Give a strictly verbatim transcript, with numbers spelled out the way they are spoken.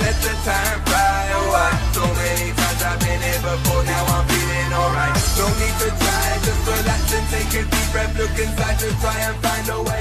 let the time fly away. So many times I've been here before, now I'm feeling alright. No need to try, just relax and take a deep breath. Look inside to try and find a way.